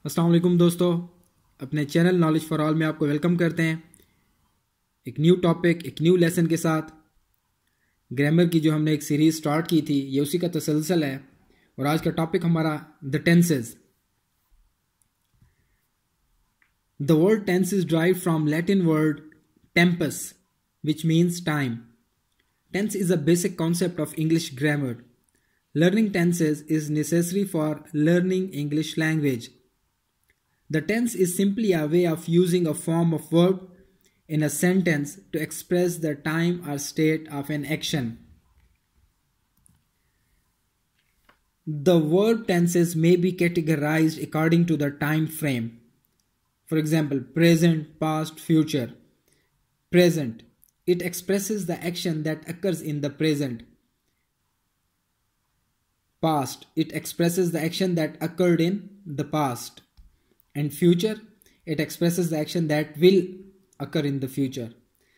अस्सलाम वालेकुम दोस्तों, अपने चैनल नॉलेज फॉर ऑल में आपको वेलकम करते हैं। एक न्यू टॉपिक, एक न्यू लेसन के साथ। ग्रामर की जो हमने एक सीरीज स्टार्ट की थी, ये उसी का तसलसल है। और आज का टॉपिक हमारा the tenses. The word tenses derive from Latin word tempus which means time. Tense is a basic concept of English grammar. Learning tenses is necessary for learning English language. The tense is simply a way of using a form of verb in a sentence to express the time or state of an action. The verb tenses may be categorized according to the time frame. For example, present, past, future. Present. It expresses the action that occurs in the present. Past. It expresses the action that occurred in the past. And future. It expresses the action that will occur in the future.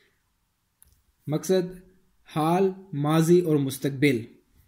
मकसद हाल, माजी और मुस्तकबिल.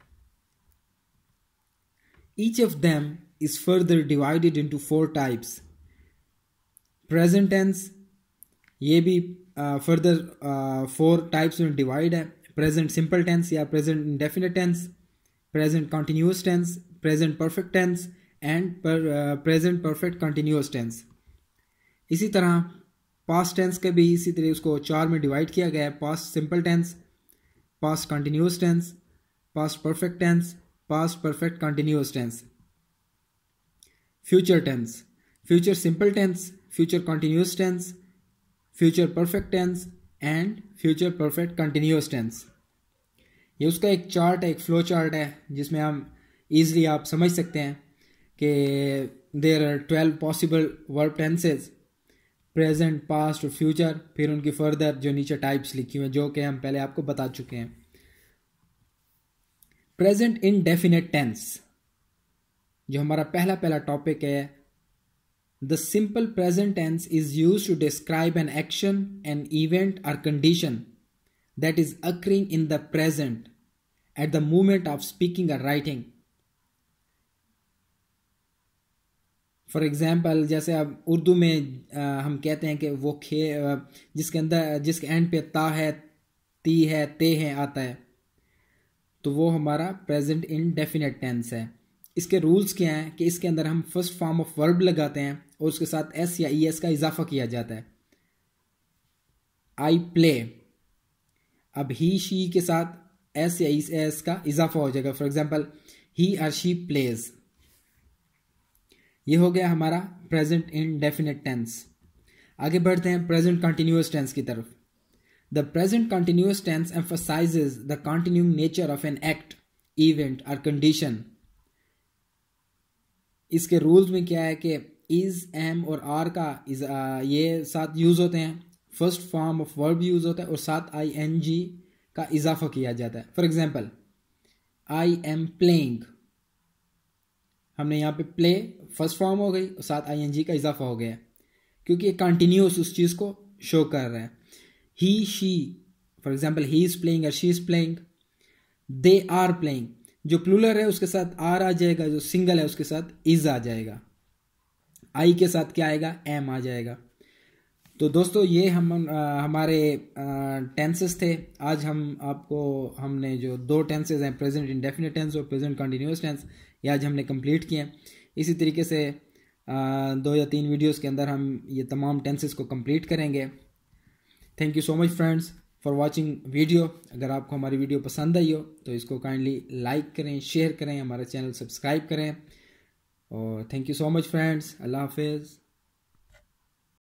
Each of them is further divided into 4 types. Present tense. ये भी further 4 types में divide है. Present simple tense या present indefinite tense, present continuous tense, present perfect tense and present perfect continuous tense. इसी तरह पास्ट टेंस के भी इसी तरह उसको 4 में डिवाइड किया गया है. Past simple tense, past continuous tense, past perfect tense, past perfect continuous tense. Future tense, future simple tense, future continuous tense, future perfect tense and future perfect continuous tense. ये उसका एक चार्ट है, एक flow chart है, जिसमें हम easily आप समझ सकते हैं कि there are 12 possible verb tenses, present, past और फ्यूचर. फिर उनकी फर्दर जो नीचे टाइप्स लिखी हुई हैं, जो कि हम पहले आपको बता चुके हैं. प्रेजेंट इंडेफिनिट टेंस जो हमारा पहला टॉपिक है. The simple present tense is used to describe an action, an event or condition that is occurring in the present at the moment of speaking or writing. For example, जैसे अब उर्दू में हम कहते हैं कि वो जिसके एंड पे ता है, ती है, ते है आता है, तो वो हमारा प्रेजेंट इंडेफिनिट टेंस है. इसके रूल्स क्या हैं कि इसके अंदर हम फर्स्ट फॉर्म ऑफ वर्ब लगाते हैं और उसके साथ एस या ई एस का इजाफा किया जाता है. आई प्ले, अब ही शी के साथ एस या ई एस का इजाफा हो जाएगा. फॉर एग्जांपल, ही और शी प्लेज. ये हो गया हमारा प्रेजेंट इंडेफिनिट टेंस. आगे बढ़ते हैं प्रेजेंट कंटिन्यूअस टेंस की तरफ. The present continuous tense emphasizes the continuing nature of an act, event और कंडीशन. इसके रूल्स में क्या है कि इज, एम और आर का ये साथ यूज होते हैं. First form of verb use होता है और साथ आई एन जी का इजाफा किया जाता है. For example, I am playing. हमने यहाँ पे प्ले फर्स्ट फॉर्म हो गई और साथ आई एन जी का इजाफा हो गया, क्योंकि ये कंटिन्यूस उस चीज को शो कर रहा है. He, she, for example, he is playing और she is playing. They are playing, जो प्लूरल है उसके साथ आर आ जाएगा, जो सिंगल है उसके साथ इज आ जाएगा. आई के साथ क्या आएगा, एम आ जाएगा. तो दोस्तों, ये हमारे टेंसेस थे. आज हमने जो 2 टेंसेस हैं, प्रेजेंट इंडेफिनिट टेंस और प्रेजेंट कंटिन्यूअस टेंस, ये आज हमने कंप्लीट किए हैं. इसी तरीके से 2 या 3 वीडियोस के अंदर हम ये तमाम टेंसेस को कंप्लीट करेंगे. Thank you so much friends for watching video. अगर आपको हमारी वीडियो पसंद आई हो तो इसको काइंडली लाइक करें, शेयर करें, हमारा चैनल सब्सक्राइब करें. और thank you so much friends. अल्लाह हाफिज़.